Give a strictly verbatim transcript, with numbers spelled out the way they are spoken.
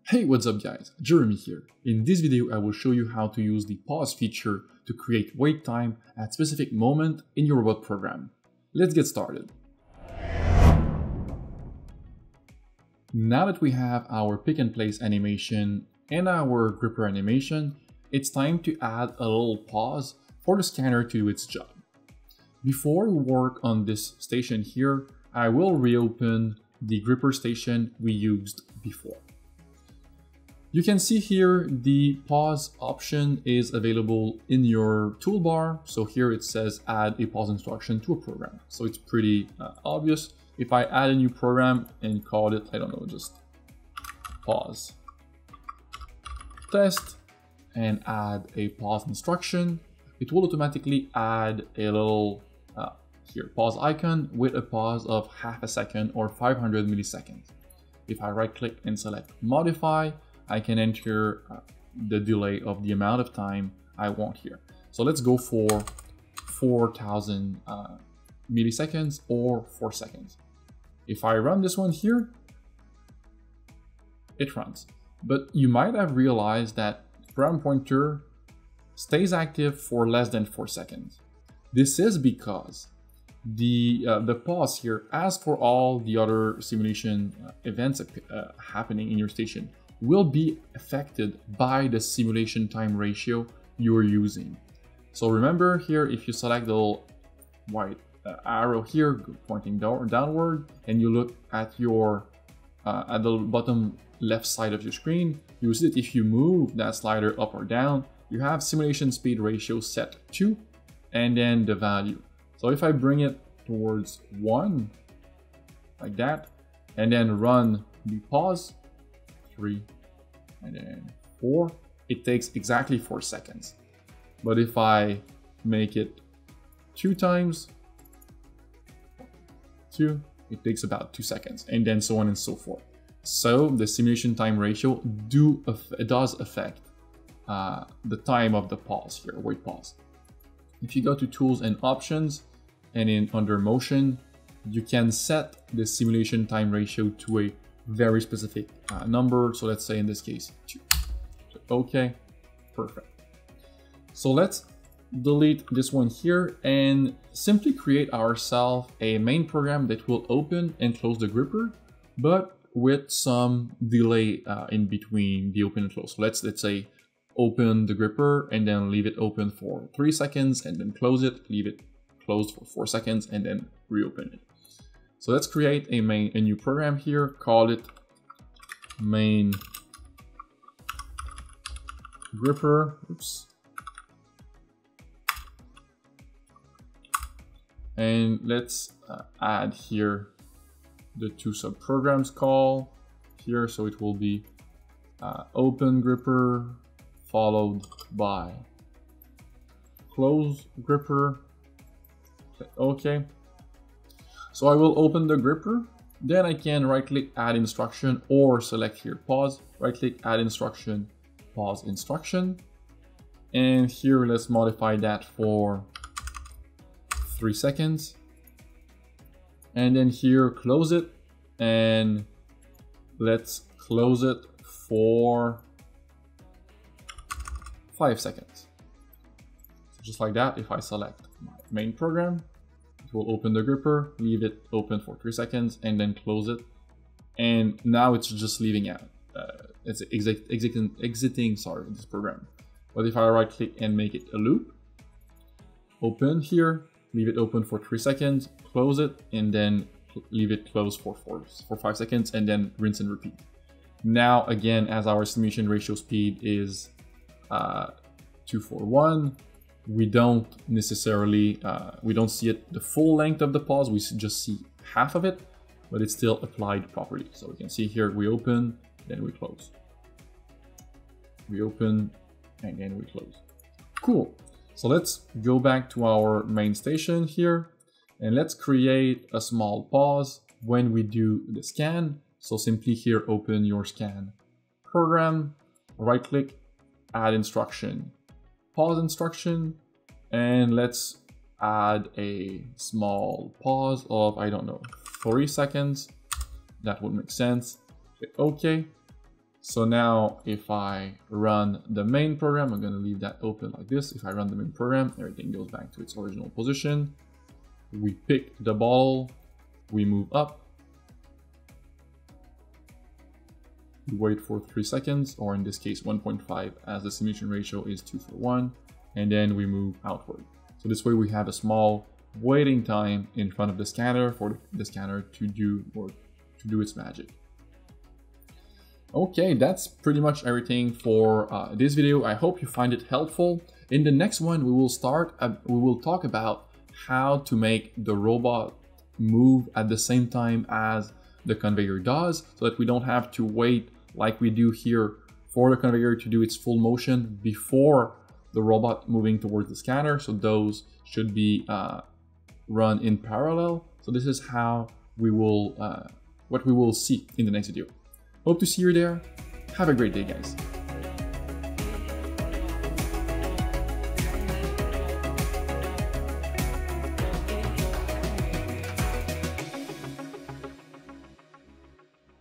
Hey, what's up guys, Jeremy here. In this video I will show you how to use the pause feature to create wait time at specific moment in your robot program. Let's get started. Now that we have our pick and place animation and our gripper animation, it's time to add a little pause for the scanner to do its job. Before we work on this station here, I will reopen the gripper station we used before. You can see here the pause option is available in your toolbar. So here it says add a pause instruction to a program. So it's pretty uh, obvious. If I add a new program and call it, I don't know, just pause test and add a pause instruction, it will automatically add a little uh, here pause icon with a pause of half a second or five hundred milliseconds. If I right click and select modify, I can enter uh, the delay of the amount of time I want here. So let's go for four thousand uh, milliseconds or four seconds. If I run this one here, it runs. But you might have realized that program pointer stays active for less than four seconds. This is because the uh, the pause here, as for all the other simulation uh, events uh, happening in your station, will be affected by the simulation time ratio you're using. So remember here, if you select the little white uh, arrow here pointing down, downward, and you look at your uh, at the bottom left side of your screen, you will see that if you move that slider up or down, you have simulation speed ratio set to, and then the value. So if I bring it towards one, like that, and then run the pause, three, and then four, it takes exactly four seconds. But if I make it two times, two, it takes about two seconds, and then so on and so forth. So the simulation time ratio do does affect uh, the time of the pause here, wait pause. If you go to tools and options, and in under motion, you can set the simulation time ratio to a very specific uh, number. So let's say in this case, two. So, okay, perfect. So let's delete this one here and simply create ourselves a main program that will open and close the gripper, but with some delay uh, in between the open and close. So let's let's say open the gripper and then leave it open for three seconds and then close it, leave it closed for four seconds and then reopen it. So let's create a main a new program here, call it main gripper. Oops. And let's uh, add here the two subprograms call here. So it will be uh, open gripper followed by close gripper. Okay. So I will open the gripper, then I can right click add instruction or select here pause, right click add instruction, pause instruction. And here let's modify that for three seconds. And then here close it and let's close it for five seconds. So just like that, if I select my main program, it will open the gripper, leave it open for three seconds, and then close it. And now it's just leaving out. Uh, it's exit, exiting, exiting, sorry, this program. But if I right click and make it a loop, open here, leave it open for three seconds, close it, and then leave it closed for four, for five seconds, and then rinse and repeat. Now, again, as our simulation ratio speed is uh, two forty-one, we don't necessarily, uh, we don't see it the full length of the pause, we just see half of it, but it's still applied properly. So we can see here, we open, then we close. We open, and then we close. Cool. So let's go back to our main station here, and let's create a small pause when we do the scan. So simply here, open your scan program, right click, add instruction, pause instruction, and let's add a small pause of, I don't know, three seconds. That would make sense. Click OK. So now if I run the main program, I'm going to leave that open like this. If I run the main program, everything goes back to its original position. We pick the ball, we move up, we wait for three seconds, or in this case one point five, as the simulation ratio is two for one, and then we move outward. So this way we have a small waiting time in front of the scanner for the scanner to do or to do its magic. Okay, that's pretty much everything for uh, this video. I hope you find it helpful. In the next one, we will start. Uh, we will talk about how to make the robot move at the same time as the conveyor does, so that we don't have to wait like we do here for the conveyor to do its full motion before the robot moving towards the scanner. So those should be uh, run in parallel. So this is how we will, uh, what we will see in the next video. Hope to see you there. Have a great day, guys.